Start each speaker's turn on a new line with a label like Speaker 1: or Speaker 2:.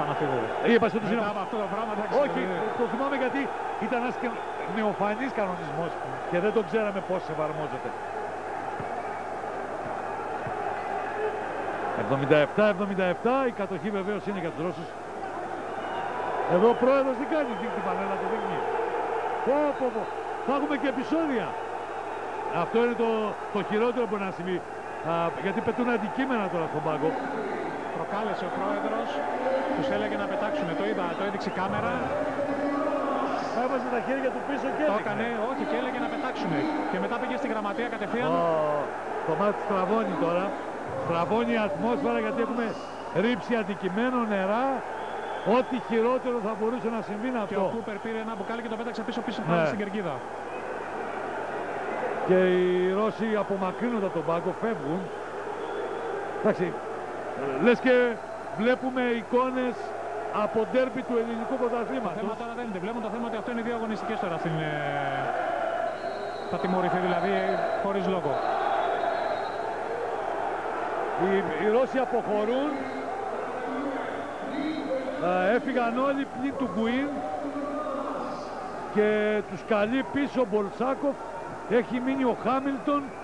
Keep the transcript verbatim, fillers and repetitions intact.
Speaker 1: Παναθηνικού.
Speaker 2: Είπα ότι
Speaker 1: Μετά από αυτό το πράγμα, εντάξει.
Speaker 2: όχι, το θυμάμαι γιατί ήταν ένας και νεοφανής κανονισμός και δεν το ξέραμε πώς εφαρμόζεται. εβδομήντα επτά εβδομήντα επτά, η κατοχή βεβαίως είναι για τους Ρώσους. Εδώ ο πρόεδρος τι κάνει, δείχνει την πανέλα, το δείχνει. Πω, πω, πω. Θα έχουμε και επεισόδια. Αυτό είναι το, το χειρότερο που να συμβεί. Α, γιατί πετούν αντικείμενα τώρα στον πάγκο.
Speaker 1: Προκάλεσε ο πρόεδρος, τους έλεγε να πετάξουν. Το είδα, το έδειξε η κάμερα.
Speaker 2: Έβαζε τα χέρια του πίσω και
Speaker 1: Το
Speaker 2: έδειχνε.
Speaker 1: έκανε, όχι, και έλεγε να πετάξουν. Και μετά πήγε στη γραμματεία κατευθείαν.
Speaker 2: Oh, το μάτι στραβώνει τώρα. Στραβώνει η ατμόσφαιρα γιατί έχουμε ρίψει αντικειμένο, νερά. Ό,τι χειρότερο θα μπορούσε να συμβεί είναι αυτό.
Speaker 1: Και ο Κούπερ πήρε ένα μπουκάλι και το πέταξε πίσω πίσω
Speaker 2: Ναι.
Speaker 1: πάνω στην κερκίδα.
Speaker 2: Και οι Ρώσοι απομακρύνονται από τον πάγκο, φεύγουν. Εντάξει, λες και βλέπουμε εικόνες από ντέρμπι του ελληνικού
Speaker 1: Το
Speaker 2: πρωταθλήματος.
Speaker 1: θέμα τώρα δεν είναι. Βλέπουν το θέμα ότι αυτό είναι δύο αγωνιστικές τώρα στην... Ε... θα τιμωρηθεί δηλαδή χωρίς λόγο.
Speaker 2: Οι, οι Ρώσοι αποχωρούν. Ε, έφυγαν όλοι πλην του Γκουίν και τους καλεί πίσω ο Μπολσάκοφ. Έχει μείνει ο Χάμιλτον